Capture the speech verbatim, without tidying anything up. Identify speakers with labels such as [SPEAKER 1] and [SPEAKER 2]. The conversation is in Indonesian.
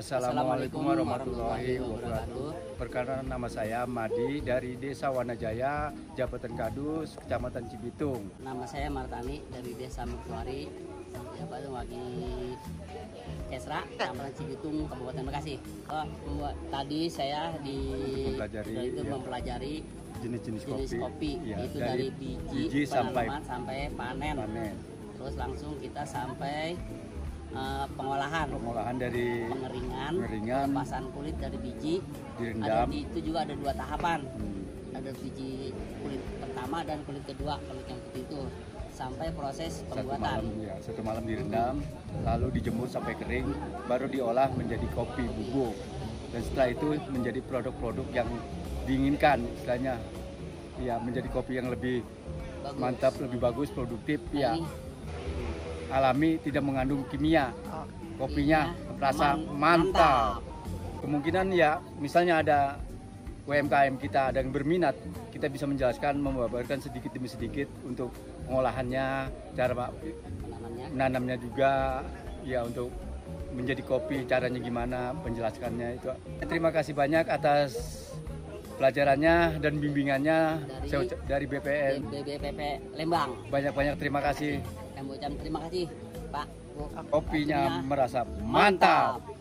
[SPEAKER 1] Assalamualaikum warahmatullahi wabarakatuh. Perkenalkan, nama saya Madi dari Desa Wanajaya, Jabatan Kadus, Kecamatan Cibitung.
[SPEAKER 2] Nama saya Martani dari Desa Mertuari, Jabatan Wagi Kesra, Kecamatan Cibitung, Kabupaten Bekasi. Oh, tadi saya di
[SPEAKER 1] mempelajari,
[SPEAKER 2] itu
[SPEAKER 1] ya,
[SPEAKER 2] mempelajari
[SPEAKER 1] jenis-jenis
[SPEAKER 2] jenis
[SPEAKER 1] kopi,
[SPEAKER 2] kopi,
[SPEAKER 1] ya,
[SPEAKER 2] itu
[SPEAKER 1] dari
[SPEAKER 2] dari biji,
[SPEAKER 1] biji sampai
[SPEAKER 2] penanaman sampai panen.
[SPEAKER 1] panen.
[SPEAKER 2] Terus langsung kita sampai uh, pengolahan,
[SPEAKER 1] pengolahan dari
[SPEAKER 2] pengeringan,
[SPEAKER 1] pengeringan,
[SPEAKER 2] pelepasan kulit dari biji.
[SPEAKER 1] direndam.
[SPEAKER 2] Ada, itu juga ada dua tahapan.
[SPEAKER 1] Hmm.
[SPEAKER 2] Ada biji kulit pertama dan kulit kedua, kulit yang putih itu, sampai proses
[SPEAKER 1] Satu
[SPEAKER 2] pembuatan.
[SPEAKER 1] malam, ya, satu malam direndam, lalu dijemur sampai kering, baru diolah menjadi kopi bubuk. Dan setelah itu menjadi produk-produk yang diinginkan, istilahnya, ya, menjadi kopi yang lebih
[SPEAKER 2] Bagus.
[SPEAKER 1] mantap, lebih bagus, produktif,
[SPEAKER 2] Nah,
[SPEAKER 1] ya,
[SPEAKER 2] ini
[SPEAKER 1] alami, tidak mengandung kimia. Kopinya
[SPEAKER 2] iya,
[SPEAKER 1] rasa
[SPEAKER 2] man-
[SPEAKER 1] mantap. Kemungkinan ya, misalnya ada U M K M kita ada yang berminat, kita bisa menjelaskan, membabarkan sedikit demi sedikit untuk pengolahannya, cara
[SPEAKER 2] penanamannya.
[SPEAKER 1] menanamnya juga, ya, untuk menjadi kopi caranya gimana, penjelaskannya itu. Terima kasih banyak atas pelajarannya dan bimbingannya
[SPEAKER 2] Dari-
[SPEAKER 1] saya ucap- dari B P N.
[SPEAKER 2] B B P P Lembang.
[SPEAKER 1] Banyak-banyak terima kasih.
[SPEAKER 2] Kami ucapkan terima kasih, Pak. Bu.
[SPEAKER 1] Kopinya
[SPEAKER 2] Kopinya
[SPEAKER 1] merasa mantap.